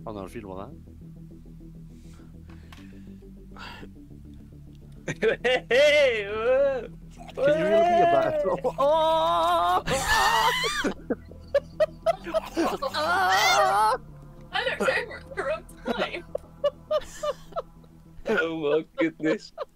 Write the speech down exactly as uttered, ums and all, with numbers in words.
Oh, non filmo, hè? Hey, uh, Can you really be about it? Oh! I looked over at the wrong time. Oh my goodness.